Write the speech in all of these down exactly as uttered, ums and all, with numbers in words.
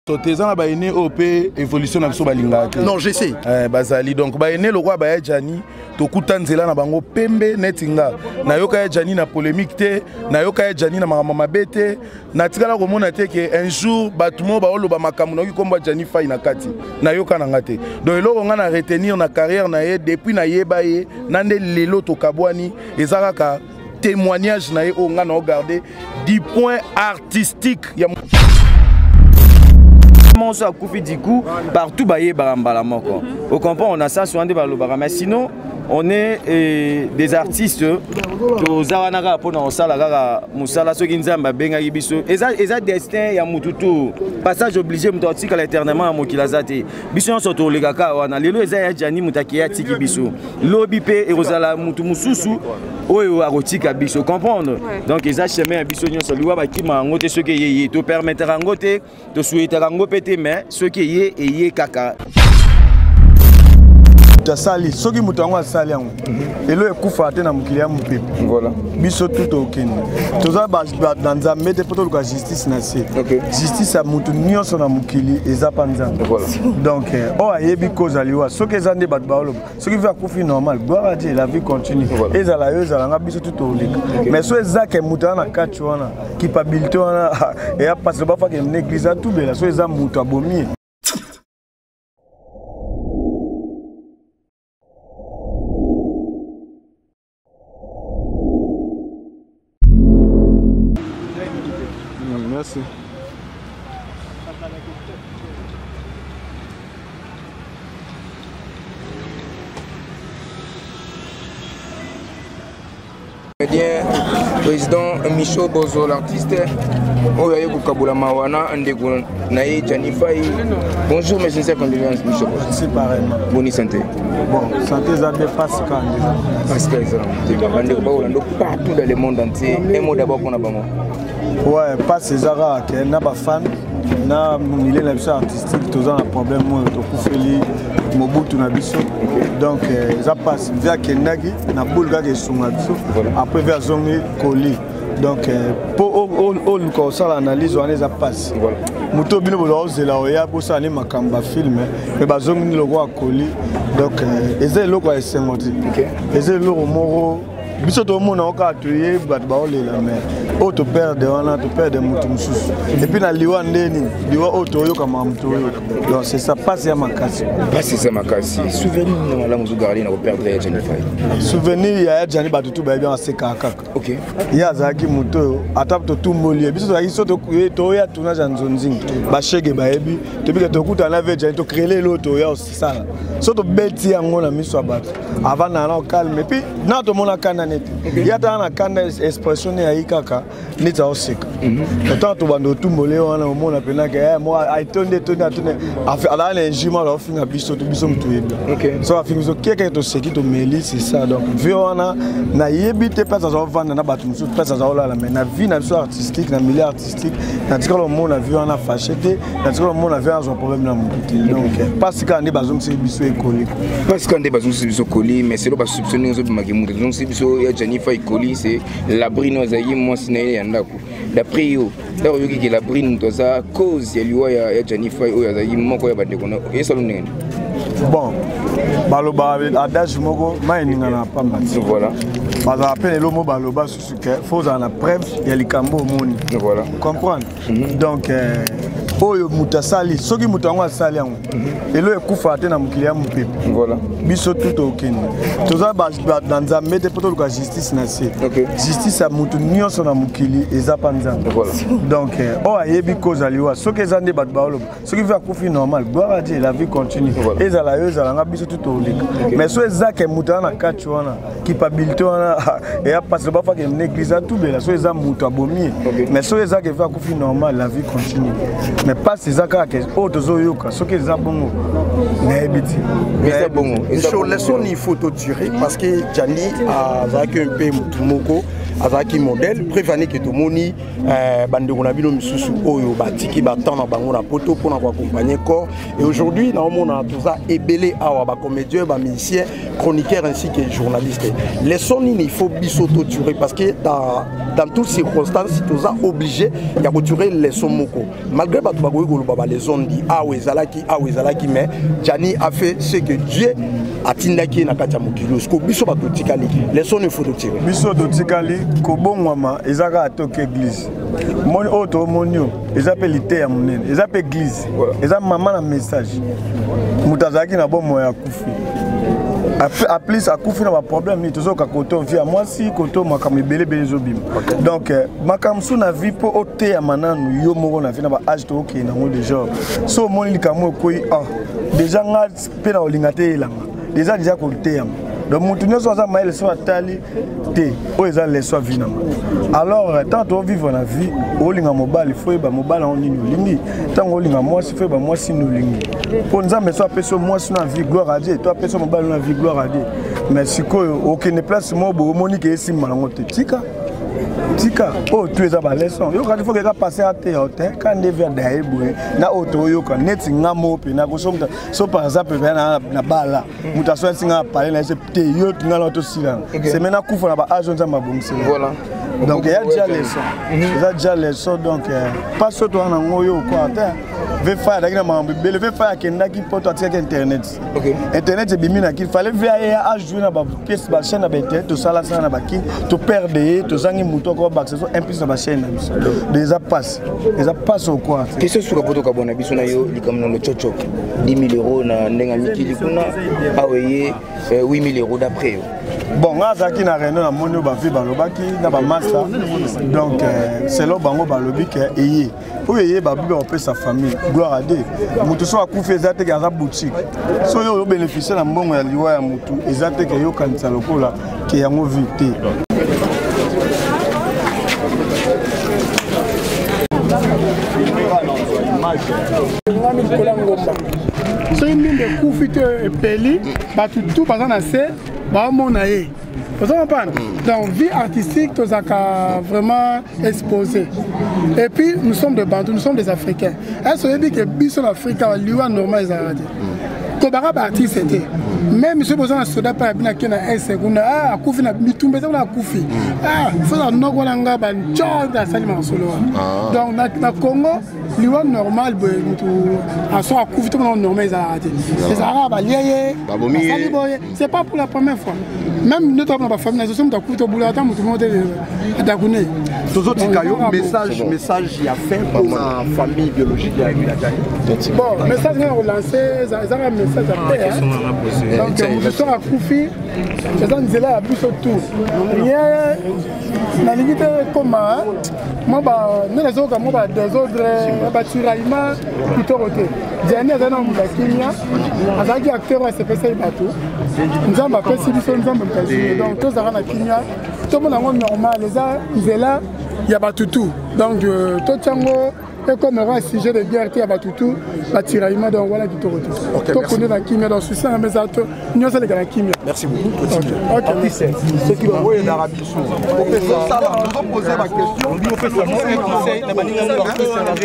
Totezana ba ene O P évolution na biso balinga. Non, je sais. Eh bazali donc ba ene le roi ba Jani to kutanzela na bango pembe netinga. Na yoka Jani na polémique te, na yoka Jani na mama mabete, na tikala ko mona te que un jour batumo ba oloba makamu na komba Jani fai na kati. Na yoka na ngate. Donc eloko nga na retenir na carrière na ye depuis na yeba ye nande lelo to kabwani ezaka témoignage na ye o nga na regarder du point artistique ya on a coupé du coup partout baillé barambala moko. Au comprend on a ça sur un des balobara mais sinon on est eh, des artistes to zawanaka pour na osala kaka musala soki nzamba benga biso eza eza destin ya mututu passage obligé mutu atika l'éternellement ya mokila zate biso on soto lekaka wana lelo eza ya Jani mutaki ya tiki biso lobi pe erozala mutu mususu oyo akotika biso comprendre donc eza chemin ya biso nyonso liwa bakima ngote soki yeye to permettre ngote to souhaiter ngo pété mais soki yeye eye kaka tasali soki mutu yango asali yango elo ekufa te na mokili ya mopepe voilà biso tout okende toza na nzambe te po toluka justice na se justice ya mutu nyonso na mokili eza pa nzambe donc oyo ayebi koza liwa soki eza nde bato baoloba soki vi akufi normal gloire à Dieu la vie continue ezala yo ezalanga biso tout oleka mais so ezake mutu ana kati wana kipabilité wana eya pasi bafaka na église atubela so eza mutu abomi. Merci. Bien, président Michaud Bozo, l'artiste, Oyaye Kabula Mawana, Ndego Naye Jani Fai. Bonjour, mes sincères condoléances, Michaud Bozo. C'est pareillement. Bonne santé. Bon, santé, ça dépasse quand déjà. Parce que partout dans le monde entier, un mot d'abord pour nous. Ouais, pas César, qui est un fan, na milieu artistique, tous un problème, to kufeli, mobutu na biso. Donc, ça passe via Kenagi, na boulga ke sungabiso, après via zongi Koli. Donc, pour all ça l'analyse, on les a passé. Muto bino bolo zela oya bosa ni makamba film, mais bazongi le roi Koli. Donc, ezé loko esengoti. Ezé loko moro. Biso to mona oka atuye bat baolela mais o to perdre wana to perdre mutu mususu et puis na liwa ndeni liwa o to yo kama mutu yo donc c'est ça passe ya makasi passe ça makasi souvenir na malamu zo garder na perdre ya Jani Fai souvenir ya Jani batutu ba bien seka kaka OK ya zaki mutu atap to tumboli biso zaki so to to ya tuna janzonzingi ba shege ba ebi to bika to kuta na ve Jani to créer lo to ya osala so to beti yango na miso abat avant na na calme et puis na to mona kana il y a dans la canne expression ya ikaka nita osika tant to bando tumbole wana au monde apena que moi ai tonde tonde tonde ala na njima la finga biso to biso mtu yebi OK so afinga so keke to seki to meli c'est ça donc vi wana na yebi te pesa za vendre na batu musu pesa za ola mais na vie na biso artistique na milieu artistique na tikalo monde vi wana fâché te na tikalo monde vi un problème na mutu donc parce que ande bazom se biso ekoli parce que ande bazom se biso koli mais c'est lo ba soupçonner zo bimaki mutu donc c'est biso Jani Fai Koli c'est l'abri nous aïe moi sinaï yandako d'après yo là yo qui l'abri nous ça cause ya liwa ya Jani Fai o ya aïe moko ya bande kona et salon nene bon baloba adage moko maininga na pamba voilà parce appelle le mot baloba sur que faut en la preuve ya likambo moni voilà comprendre donc oyo mutasali soki mutango asali yango elo ekufa te na mokili ya mopepe voilà biso tout okende toza na nzambe te po toluka justice na se justice ya mutu nyonso na mokili eza pa nzambe donc oyo ayebi koza liwa soki eza nde bato baoloba soki vi akufi normal gloire à Dieu la vie continue ezala yo ezalanga biso tout oleka mais so ezake mutu ana kati wana kipabilité wana eya pasi bafaka na église atubela so eza mutu abomi mais so ezake vi akufi normal la vie continue mais pas ces accords que autres zoyoka ce que les abongo mais biti mais bongo sur les sons il faut tirer parce que Jani a vaincu un peu Moko azaki modèle préfani que tout moni bande on a bino misusu oyo batiki batana bango na poto pour accompagner corps et aujourd'hui na omona tout ça ebelé awa ba comédien ba musicien chroniqueur ainsi que journaliste les sons il faut bisoto tuer parce que dans dans toutes circonstances tout ça obligé il y a tuer les sons moko malgré ba bagoy ko baba les zones dit ah oui zalaki ah oui zalaki mais Jani a fait ce que Dieu a tindaki na kati ya mokili ko biso ba totikali les sons il faut tirer biso totikali ko bongwama ezaka atoke église moni auto monio ezapeli te ya munene ezape église eza mama na message mutazaki na bomo ya kufi a plus a kufi na ba problème ni tozo ka koto via moi si koto makam belé belé zobim donc makam sou na vie po ote ya mananu yo moko na vie na ba âge to ok na mo déjà so moni likamo koi ah déjà nga pe na olingate elanga déjà déjà ko te ya donc mutu nyonso aza maele so atali te o eza leso vina alors tant to vivre na vie olinga mobali foi ba mobali on nini olingi tant olinga mwasi foi ba mwasi no olingi po nzambe so apeso mwasi na vie gloire à Dieu to apeso mobali na vie gloire à Dieu mais sikoyo aucune place mo bo monique esi malango te tika tika oh tu es à la leçon yo quand il faut que ça passe à terre quand ne vers derrière boue na auto yo quand net ngamo pe na ko so par exemple na na bala muta so singa parler na te yo na l'auto sila c'est maintenant coup na ba agent za mabongisi voilà donc il y a déjà leçon il y a déjà leçon donc pas surtout na ngoyo quoi veut faire dakina mambe bele veut faire kenda ki poto atika internet internet bimina ki fallait ver à jouer na ba pièce ba chaîne na ba internet to sala sana na ba ki to perdre to zangi muto ko ba access en plus na ba chaîne déjà passe déjà passe au quoi question sur poto ka bona biso na yo likamna lo chocho dix mille euros na ndenga mikili kuna aweye huit mille euros d'après bon nga zaki na reno na monio ba vi ba lobaki na ba master donc c'est là bango ba lobi ke eye pour eye ba bibe on peut sa famille gloire à Dieu mutu so akufa ezate ke aza boutique so yo bénéficier na mbongo ya liwa ya mutu ezate ke yo kanisa lokola ke yango vite so minde kufite epeli batu tout bazana na se ba mona ye vous comprenez donc vie artistique tous a vraiment exposé et puis nous sommes des Bantous, nous sommes des Africains est-ce que dit que biso l'Afrique a lieu normal ezaladi kobara ba artiste c'était même monsieur besoin soda pa bina kena un seconde ah akufi na mitumbe za na akufi ah faut na noko na ngaba njonda sali masolo donc na na Congo liwa normal be mutu aso akufi to na normal ezaladi les arabes lié sali boye c'est pas pour la première fois même notre dans la famille nous sommes d'akufi to boula ta mutu monte adakune tous autres kayo message message il a fait pour ma famille biologique de la bon message on relancer ça ça message à paix donc nous sommes à Koufi c'est dans là à plus autour rien na limite comme moi bah nous les autres moi bah des autres bah turaima plutôt côté dernier dans mon Kenya azaki acteur à C P C bateau nous avons pas si nous sommes donc tous à na Kenya tout le monde normal les là il y a pas tout donc tout tango et comme un sujet de guerre, il y a tout, la tiraillement donc voilà du tout. Ok, merci. On est la chimie dans ce sens, mais autres, nous sommes la chimie. Merci beaucoup. Ok. Ce qui va envoyer d'Arabie Saoudite. Professeur Salah, nous avons posé ma question. On dit au professeur, nous avons conseil, la manière de porter sur la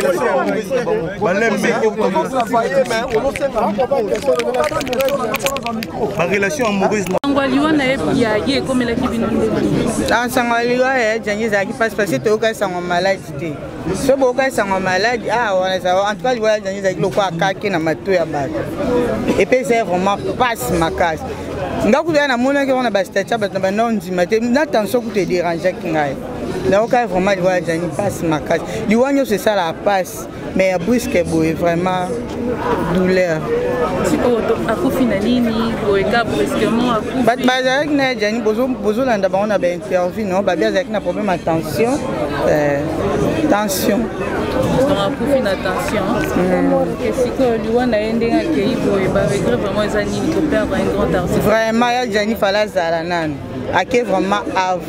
relation. Ma relation amoureuse. Sangwaliwa na ya ye comme la kibino. Ah sangwaliwa ya jangi zaki passe passer to ka sangwa malade. So boka sangwa malade ah on ça en tout cas voilà jangi zaki loko akaki na mato ya bato. Et puis c'est vraiment passe ma casse. Ngakuya na mona ke on a bastacha bato na non ndimate na attention ku te déranger kingai. Na oka vraiment voilà jangi passe ma casse. Liwanyo c'est ça la passe mais brusque boy vraiment douleur. Si on a couffé na nini ou est cap brusquement à couper. Bat bazak na jani bozo bozo landa ba on a ba interview non ba bien avec na problème attention euh tension. On a couffé na tension. Et si que lui on a endé à qui boy ba avec vraiment les années ko perdre un grand artiste. Vraiment ya jani fala zala nan. Ake vraiment avant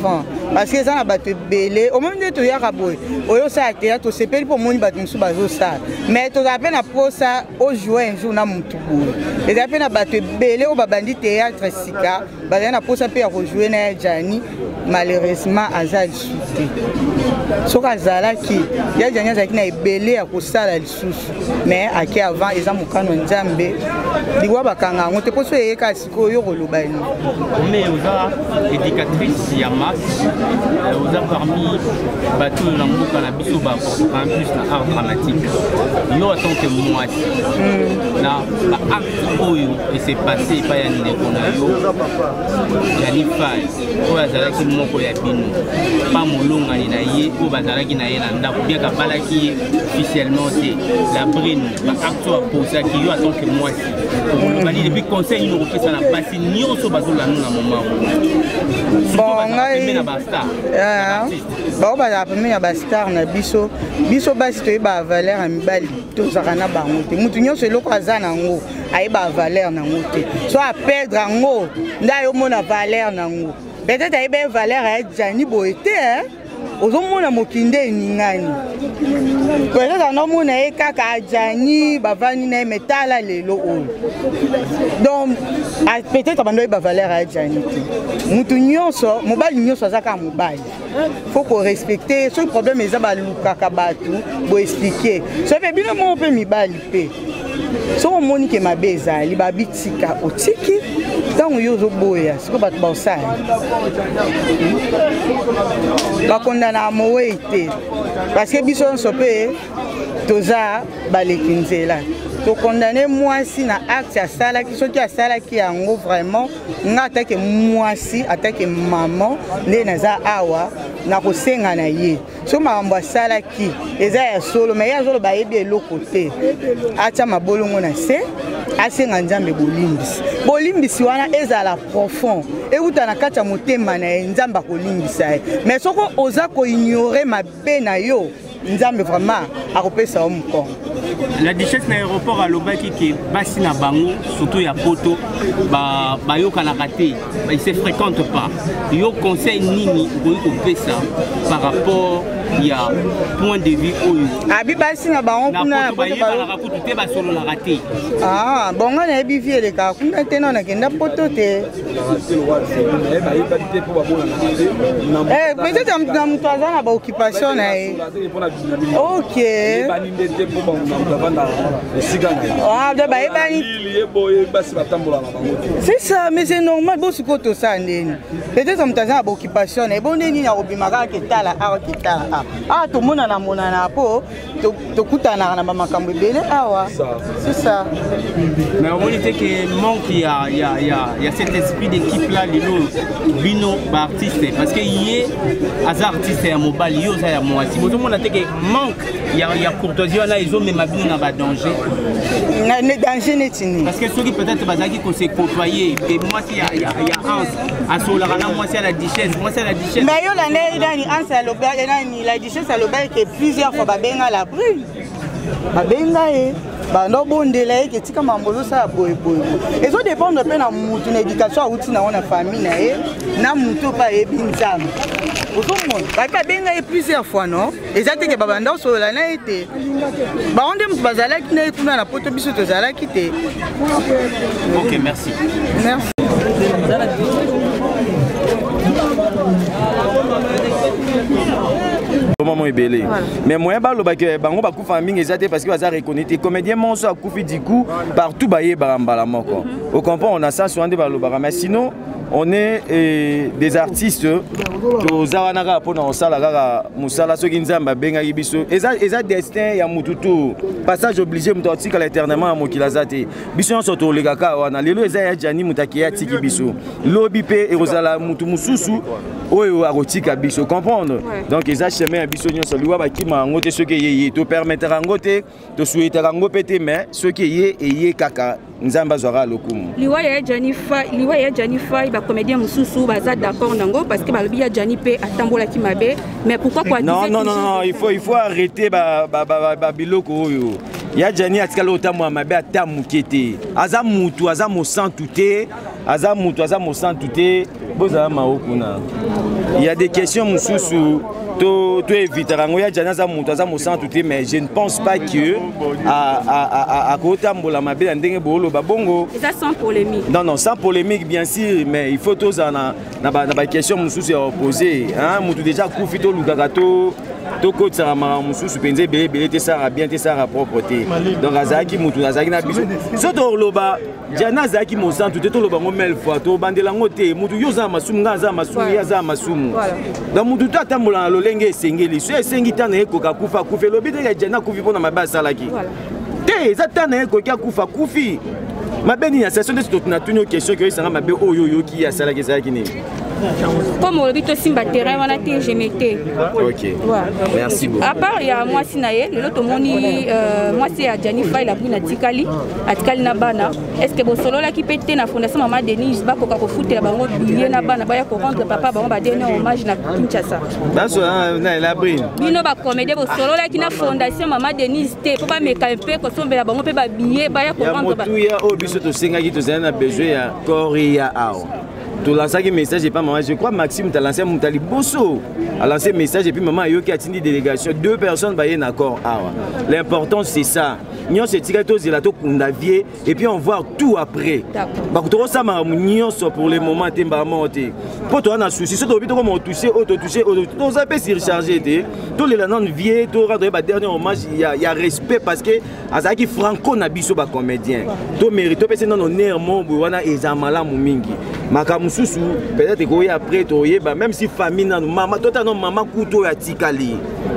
parce que ça na bato belé au moment de to ya kaboy oyo ça théâtre to sepeli pour moni bato musu bazo ça mais to appelle na posa au jouer un jour na mutu boy et appelle na bato belé au babandi théâtre sika bazana na posa pe ya rejouer na Jani malheureusement azali souté soka zalaki ya Jani azaki na ebelé ya kosala lisusu mais aki avant eza mokano nzambe liwa bakanga ngo te poso yeka siko yo koloba ni mais oza éducatrice ya masse oza parmi bato na mboka na biso ba en plus na art dramatique yo en tant que moi na ba acte oyo et c'est passé pa ya ndeko na yo Jani Fay oyo azalaki moko ya bino pa molongani na ye oyo bazalaki na ye na ndako bien kabalaki officiellement te la brine ba acte a posaki yo en tant que moi si depuis conseil nous représenté na basi nyonso bazola nous na moment bon ngai na basta ba ba la première bastar na biso biso basi to ba valeur ya mibali to zaka na bango te mutu nyonso eloko azana ngo ai ba valeur na ngo te so a perdre ngo nda yo mona valeur na ngo peut-être ai ba valeur ya Jani boye te hein ozomona mokinde ningani peut-être na mona e kaka Jani bavani na metala lelo oyo donc peut-être bando ba valeur ya Jani te mutu nyonso mobali nyonso azaka mobali faut qu'on respecte ce problème eza ba lukaka batu bo expliquer so pe bino mo pe mibali pe so omoni ke mabe ezali babitika otiki ntango yo ozoboya siko bato baosala bakondana mowei te parce que biso nyonso mpe toza baleki nzela tokondane mwasi na acte asalaki soki asalaki yango vraiment nga atake mwasi atake maman nde naza awa na kosenga na ye so makambo asalaki eza ya solo me ye azoloba yebi eloko te atya mabolongo na se asenga nzambe bolimbisi bolimbisi wana ezala profond euta na kati ya motema na ye nzambe akolimbisa ye mais soko oza koignore mabe na yo nzambe vraiment akopesa yo mokongo. La duchesse na aéroport alobaki ke basi na bango surtout ya poto ba bayokanaka te ils se fréquentent pas yo conseil nini okoki kopesa par rapport ya point de vue oyo abi basi na bango kuna bayebalaka kutu te basololaka te ah bongo nayebi vie eleka kuna te na nakenda poto te eh peut-être na moto aza na baoccupation na ye ok ah de bayebani c'est ça mais c'est normal bo siko to ça ndeni peut-être moto aza na baoccupation na ye bo ndeni na kobimaka ketala awa ketala ah tout le monde a monana po to kutana na makambo ebele awa c'est ça mais on dit que manque il y a il y a il y a cet esprit d'équipe là lelo bino ba artiste parce que yé az artiste ya mobile yo za ya moi si vous monde que manque il y a il y a courtoisie là ils ont même bino na ba danger na danger netini parce que ceux qui peut-être bazaki ko se côtoyer et moi si il y a il y a Hans à sola na moi c'est la duchesse moi c'est la duchesse mais yo la né dans Hans à l'obert ni la duchesse à l'obert que plusieurs fois ba benga la brune ba benga e bando bondela e ketika mambolo sa boy boy ezo dépendre pe na mutu na éducation outi na ona famille na e na mutu pa e binzam ozomo ba ka benga e plusieurs fois non ezate ke babanda solola na ete ba onde mutu bazala ki na kuna na poto biso to zala ki te. OK, merci merci. Moment ebele mais moyen ba loba ke bango ba kufa mingi ezate parce que baza reconnaître comédien monso a kufi du coup partout ba ye barambala moko au comprend on a ça sur ande ba loba mais sinon on est eh, des artistes to zawanaka pona osala kaka musala soki nzamba benga biso eza eza destin ya mututu passage obligé muto atika l'éternellement mokila zate biso nyonso to lekaka wana lelo eza ya Jani mutaki ya tiki biso lobi pe erozala mutu mususu oyo akotika biso comprendre donc eza chemin ya biso nyonso liwa bakima ngo te soki yeye to permettre ngo te to souhaiter ngo pété mais soki yeye eye kaka nzamba zora lokumu liwa ya Jani Fay liwa ya Jani Fay ba comédien mususu baza d'accord nango parce que ba lobi ya Jani pe atambola ki mabe mais pourquoi quoi non non non non il faut il faut arrêter ba ba ba biloko oyo ya Jani atikala otamwa mabe atamukete aza mutu aza mo santuté aza mutu aza mo santuté bozala maokuna il y a des questions mususu to to éviter rango ya jana za mutu za musantu te, mais je ne pense pas que à à à à kota mbola mabe ndenge bolo babongo ça sans polémique. Non non, sans polémique bien sûr, mais il faut tous na na ba na ba question mususu ya opposer hein, mutu déjà kufi to lukaka to to kota ma mususu penze belé belé te ça bien te ça propreté. Donc azaki mutu azaki na biso soto loba jana zaki musantu te to loba ngo mel fois to bandela ngote mutu yo za masumu nga za masumu ya za masumu. Donc mutu to atambola na lolenge esengeli so esengi tana ekoka kufa kufa lobi te jana kufi pona mabasa laki. Te za tana ekoka kufa kufi. Mabeni ya session de tout na tuni question que ça mabe oyo yo ki ya sala ki ça ki ni. Comme on dit aussi ba terrain wana te je mettais. OK. Ouais. Merci beaucoup. À part il y a moi sinaye le lot moni euh moi c'est à Janifa il a pris na tikali atikali na bana. Est-ce que bo solo la ki pété na fondation Maman Denise ba ko ka ko foutre la bango billet na bana ba ya ko rendre papa bango ba dernier hommage na Kinshasa. Ba so na la brine. Bino ba comédie bo solo la ki na fondation Maman Denise te po ba meka un peu ko sombe la bango pe ba billet ba ya ko rendre ba. Ya o biso to senga ki to zana besoin ya Korea ao. Tu lances un message et pas maman. Je crois Maxime t'a lancé un Moutali Bosso a lancé un message et puis maman Yoki a tenu délégation. Deux personnes bah y accord. L'important c'est ça. Nous c'est tirer tous les latos qu'on a vié et puis on voit tout après. Bah tu vois ça ma nous pour les moments t'es bah monter. Pour toi on a souci. Surtout puis comment toucher, auto toucher, auto. Tous ça peut s'y recharger t'es. Tous les lanons vieux, tout rendre bah dernier hommage. Il y a il y a respect parce que Azaki Franco n'a biso bah comédien. Tout mérite. Tout personne non nerf mon buana ezamala mumingi. Makamususu peut-être que après toye bah même si famille na maman tota non maman kuto ya tikali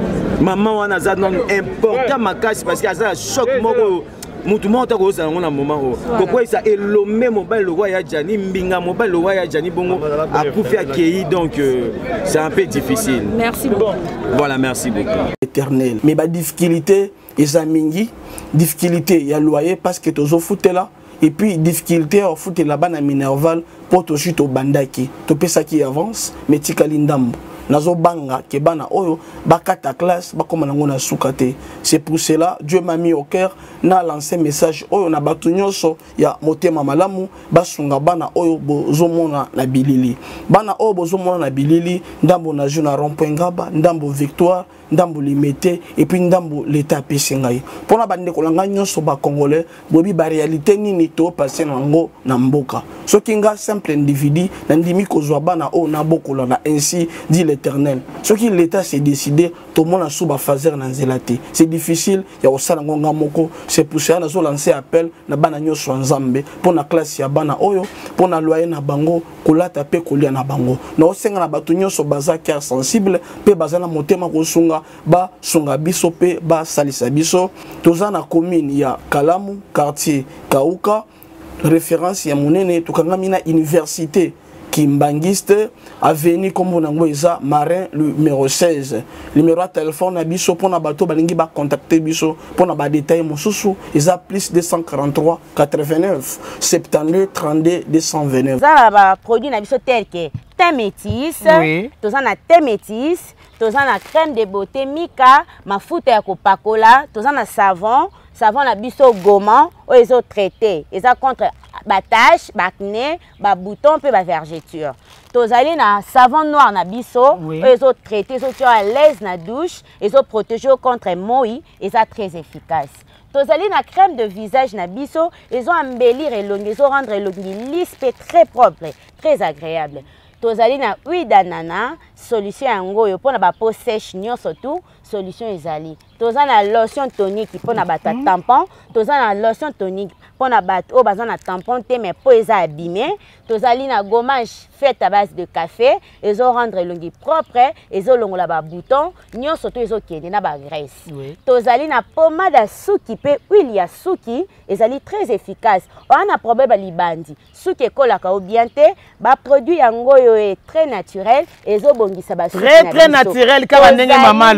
maman wana za non important makasi parce que ça choc moko mutu monta ko za ngona moment o kokoi ça elomé mobile le roi ya Jani mbinga mobile le roi ya Jani bongo a kufi akei donc euh, c'est un peu difficile. Merci beaucoup. Voilà, merci beaucoup. Éternel mais ba difficulté ezamingi difficulté ya loyer parce que tozo fouté là. Et puis, difficulté au foot là-bas à Minerval pour tout suite au bandaki. Tu peux ça qui avance, mais tu kalindambo. Nazo banga ke bana oyo bakata classe bakoma nango na sukate. C'est pour cela Dieu m'a mis au cœur na lancé message oyo na batu nyonso ya motema malamu basunga bana oyo bozomona na bilili. Bana oyo bozomona na bilili ndambo na juna rond-point Ngaba, ndambo Victoire, ndambo Limete et puis ndambo l'état pesingai. Pona bande kolanga nyonso ba congolais bobi ba réalité nini to passer nango na mboka. Soki nga simple individu na ndimi kozwa bana oyo na bokola na ainsi dit l'Éternel. Ce qui l'État s'est décidé, tout le monde a sous fazer dans zélate. C'est difficile, il y a aussi un moko. C'est pour ça que nous lancé appel na bana nyoso nzambe pour na classe ya bana oyo, pour na loyer na bango, kola tape kolia na bango. Na osenga na batu nyoso baza cœur sensible, pe baza na motema ko sunga ba sunga biso pe ba salisa biso. Toza na commune ya Kalamu, quartier Kauka, référence ya monene tukangami na université Kimbangiste, avenue comme on a Marin, le numéro seize. Le numéro de téléphone à Bisso pour na bateau, balingi ba contacter Bisso pour na ba détail mon sous ils a plus deux cent quarante-trois quatre-vingt-neuf soixante-deux trente-deux deux cent vingt-neuf. Ça va produit na Bisso tel que thé métis, tous en a thé métis, tous en a crème de beauté Mika, ma mafuta ya kopakola, tous en a savon, savon na Bisso Goma, ou ils ont traité, ils ont contre ba tache, ba acné, ba bouton pe ba vergeture. Tozali na savon noir na biso, ils ont traité, ils sont à l'aise na douche, ils ont protégé contre moi, ils sont très efficace. Tozali na crème de visage na biso, ils ont embellir et long, ils ont rendre l'onglet lisse et très propre, très agréable. Tozali na huile d'ananas, solution yango yo pona ba peau sèche nyonso tout, solution ezali. Tozali na lotion tonique pona ba tampon, tozali na lotion tonique pona ba o bazan na tampon te mais peau eza abîmé. Tozali na gommage fait à base de café, ils ont rendre l'onglet propre, ils ont longola ba bouton, nyonso tout ils ont kende na ba graisse. Tozali na pommade à suki pe huile ya suki, ezali très efficace. On a problème ba libandi. Suki kolaka bien te, ba produit yango yo est très naturel, ils ont bongisa ba très très naturel comme ndenge maman lobi.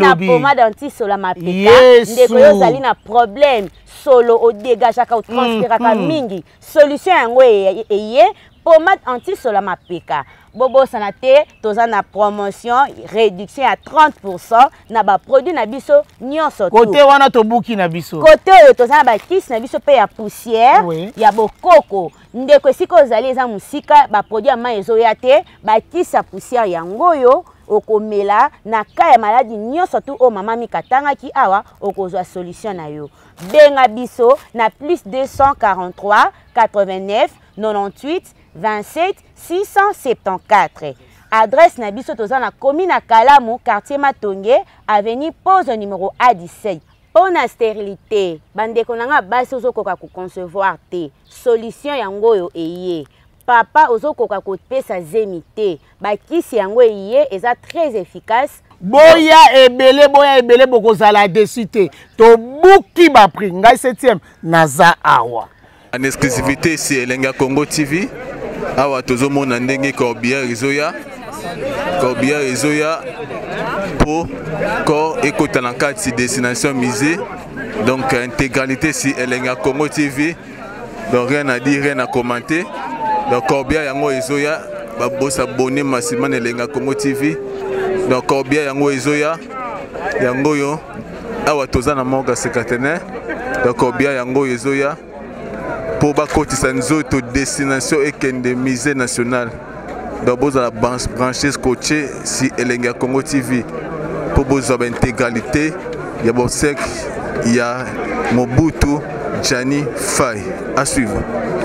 pomade anti-solo mapeka ndeko yo zali na problème solo o dégageaka o transpiraka mingi solution yango eye pomade anti-solo mapeka bobo sanate toza na promotion réduction à trente pour cent na ba produit na biso nyonso côté wana tobuki na biso côté oyo toza na ba kisi na biso pe ya poussière ya bokoko ndeko esika ozali eza musika ba produit ya mai ezoya te ba kisi ya poussière yango oyo okomela na ka ya maladie nyonso tu o mama mikatangaki awa okozwa solution na yo benga biso na plus deux cent quarante-trois quatre-vingt-neuf quatre-vingt-dix-huit vingt-sept six cent soixante-quatorze. Adresse na biso toza na commune à Kalamu, quartier Matonge, avenue pose numéro A dix-sept. Pour la stérilité, bandeko nanga basi ozokoka ko concevoir te. Solution yango yo eye. Papa ozokoka ko pesa zemité. Ba kisi yango eye eza très efficace. Boya ebele boya ebele bokozala dessus te. To buki ba prix ngai septième naza awa. En exclusivité c'est Elenga Congo T V. Awa tozomona ndenge Corbière Ezoya. Corbière Ezoya pour corps écouter en kati destination musée. Donc intégralité si Elenga Congo T V. Donc rien à dire, rien à commenter. Donc Corbière Yango Ezoya ba boss abonné massivement Elenga Congo T V. Donc Corbière Yango Ezoya yango yo awa tozana morga secrétaire. Donc Corbière Yango Ezoya pour bakotisa nzoto destination ekende musée national. Donc vous avez branché scotché si Elenga Congo T V pour vous avoir intégralité. Il y a Bosek, il y a Mobutu, Gianni Faye. À suivre.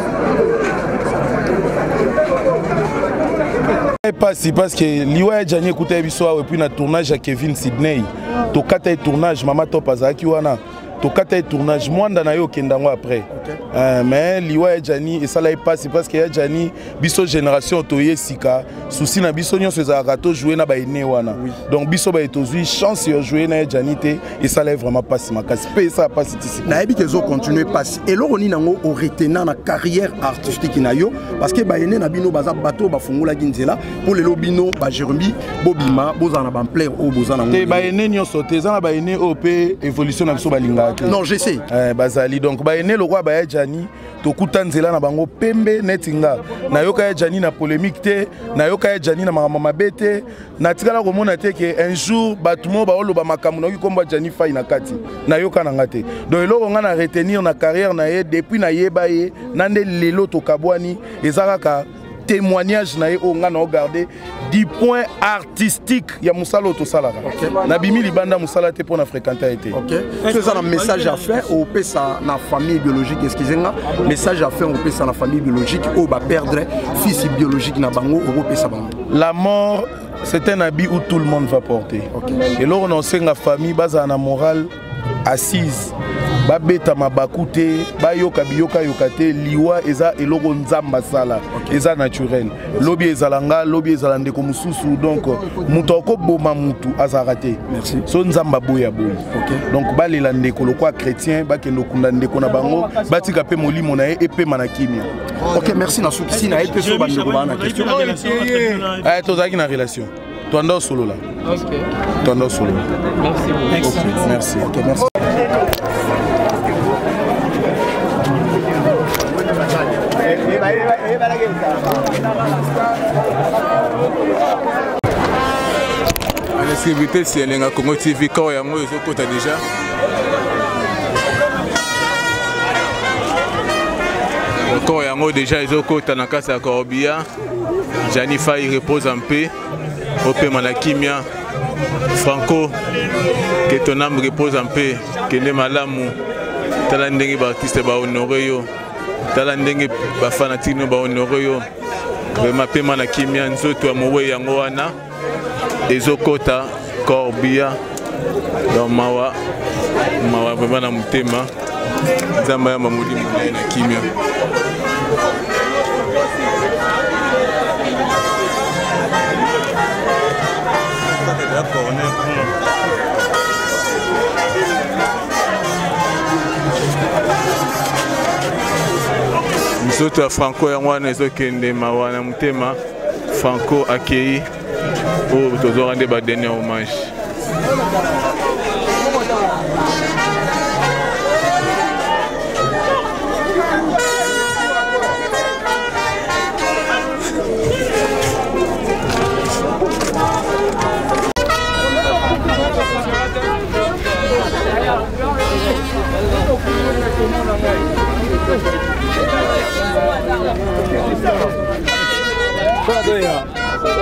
Parce que Liwa et Gianni écoutait Bissoa et puis na tournage à Kevin Sydney. To kata tournage Mama Topaza Kiwana. To kata tournage mwanda na yo kendango après. Euh, mais Liwa et Gianni et ça là passe parce que ya Gianni biso génération toye sika souci na biso nyo seza rato jouer na ba ene wana. Donc biso ba etozui chance yo jouer na Gianni te et ça là vraiment passe makasi pe ça passe ici. Na ebi kezo continuer passe et loroni nango o retenant na carrière artistique na yo parce que ba ene na bino baza bato ba fungola ginzela pour le lobino ba Jérémy Bobima bozana ba plaire o bozana ngo. Te ba ene nyo sote za na ba ene O P évolution na biso balinga. Non, je sais. Eh bazali donc ba ene le roi ba Gianni to kutanzela na bango pembe netinga na yoka ya Gianni na polémique te na yoka ya Gianni na mama mabete na tikala ko mona te que un jour batumo ba oloba makamu na komba Gianni Faye na kati na yoka na ngate donc eloko nga na retenir na carrière na ye depuis na yeba ye nande lelo to kabwani ezaka témoignage na ye o nga na regarder du point artistique ya musala to salaka na bimi libanda musala te pour na fréquenter été. OK. C'est ça un message à faire au pesa na famille biologique excusez-moi message à faire au pesa na famille biologique au ba perdre fils biologique na bango au pesa bango. La mort c'est un habit où tout le monde va porter. Okay. Et là on enseigne la famille base na morale assise babeta mabakute bayoka biyoka yokate liwa eza eloko nzamba sala eza naturel lobi ezalanga lobi ezalande ko mususu donc muto ko boma mutu azarate merci so nzamba boya boy OK donc balela ndeko lokwa chrétien bakendo kunda ndeko na bango batika pe molimo na e pe manakimia. OK merci na sukisi na e pe so bandeko bana question eh tozaki na relation tondo solo là. OK tondo solo merci beaucoup merci OK merci. L'exclusivité c'est Elenga Congo T V quand yango ezokota déjà. Quand yango déjà ezokota na kasa ya Corbière. Gianni Faye repose en paix. Ope Manakimia. Franco que ton âme repose en paix. Kende malamu. Tala ndenge ba artiste ba honorer yo. Tala ndenge ba fanatique ba honorer yo. Vraiment pe Manakimia nzoto amowe yango wana. Ezokota Corbière dans mawa mawa vraiment na mutema nzamba ya mamudi mulayi na kimia. Nzoto ya Franco yango wana ezokende mawa na mutema. Franco accueilli pour toujours rendre des derniers hommages.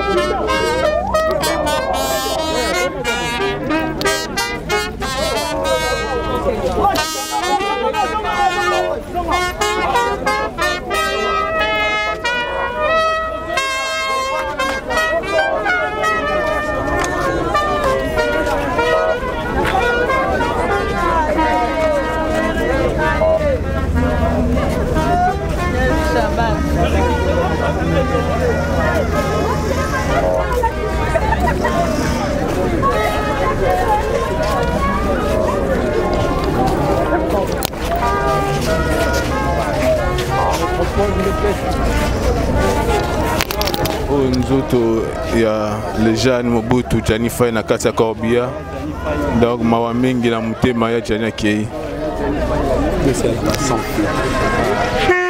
oyo nzoto ya lejane Mobutu Jani Faye na kati ya Corbia, donc mawa mingi na motema ya Jani akei.